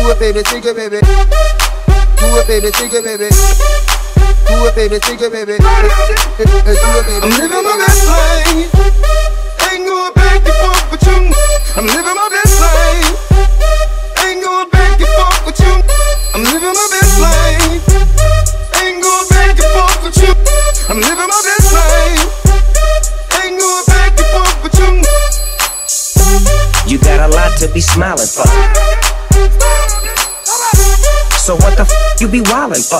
Do it, baby, take it, baby. Do it, baby, take it, baby. Do it, baby, take it, baby. Do it, baby. I'm living my best life. Ain't going back and forth with you. I'm living my best life. Ain't going back and forth with you. I'm living my best life. Ain't going back and forth with you. I'm living my best life. Ain't going back and forth with you. You got a lot to be smiling for. So what the f you be wildin' for?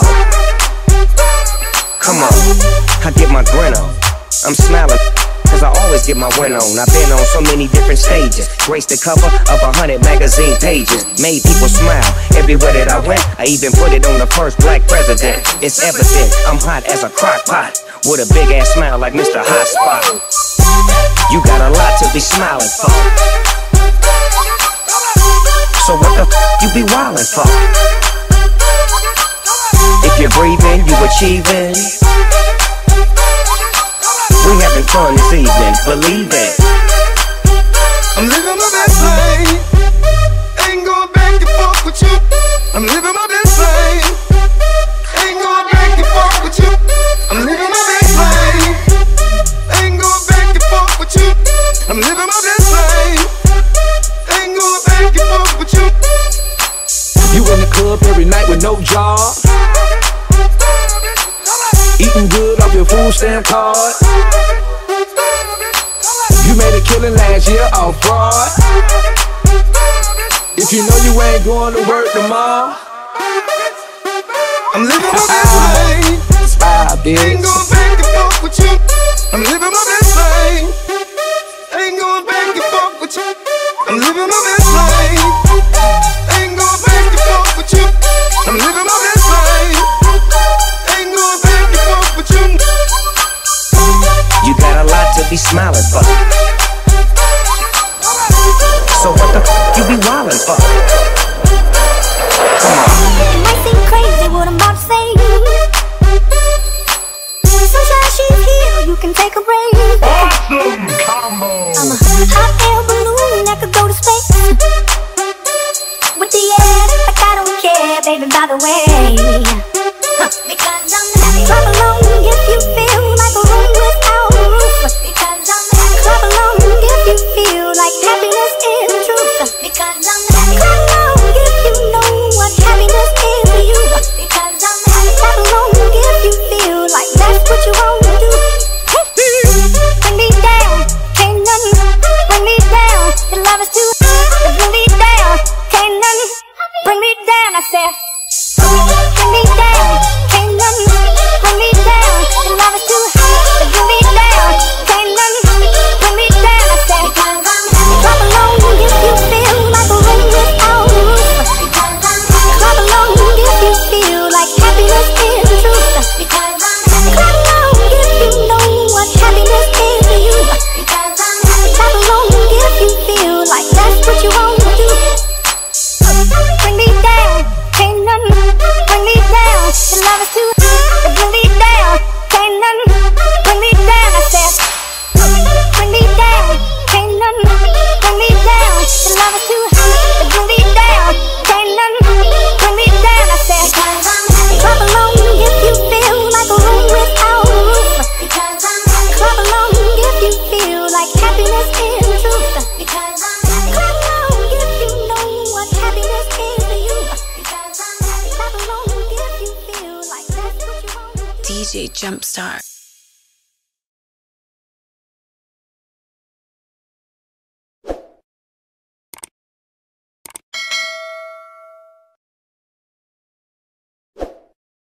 Come on, I get my grin on. I'm smiling cause I always get my win on. I've been on so many different stages, graced the cover of 100 magazine pages, made people smile everywhere that I went. I even put it on the first black president. It's evident I'm hot as a crock pot, with a big ass smile like Mr. Hot Spot. You got a lot to be smiling for. So what the f you be wildin' for? If you're breathing, you achieving. We having fun this evening, believe it. I'm living my best life. Ain't going back and forth with you. I'm living my best life. Ain't going back and forth with you. I'm living my best life. Ain't going back and forth with you. I'm living my best life. Ain't going back and forth with you. You in the club every night with no job, eating good off your food stamp card. You made a killing last year off fraud. If you know you ain't going to work tomorrow, I'm living my best life. Smile, bitch. Ain't going back and forth with you. I'm living my best life. Ain't going back and forth with you. I'm living my best life. Ain't going back and forth with you. I'm living my best life. Ain't going back and forth with you. You got a lot to be smiling for. So what the f you be wildin' for? Come on. It might seem crazy what I'm about to say. Sunshine, she's here, you can take a break. Awesome combo. I'm a hot air balloon that could go to space. With the air, like I don't care, baby, by the way. Because I'm happy. Clap along if you feel like a room without a roof. Because I'm happy. Clap along if you feel like happiness is the truth. Because I'm happy. Clap along if you know what happiness is to you. Because I'm happy. Clap along if you feel like that's what you want to do. Bring me down, can't nothing bring me down. Your love is too high, bring me down, can't nothing bring me down. I said, bring me down, can't nothing bring me down. Your love is too high, bring me down, can't nothing bring me down. I said, because I'm happy. Clap along if you feel like a room without a roof. Because I'm happy. Clap along if you feel like happiness is the truth. Because I'm happy. Clap along if you know what happiness is to you. Because I'm happy. Clap along if you feel like that's what you want to do. Bring me down, can't nothing bring me down. Your love is too high, bring me down, can't nothing bring me down. I said, bring me down, can't nothing bring me down. Your love is too high, bring me down, can't nothing bring me down. I said, because I'm happy. Clap along if you feel like a room without a roof. Because I'm happy. Clap along if you feel like happiness is the truth. Because I'm happy. Clap along if you know what happiness is to you. Because I'm happy. Clap along if you feel like that's what you want to do. DJ Jumpstart.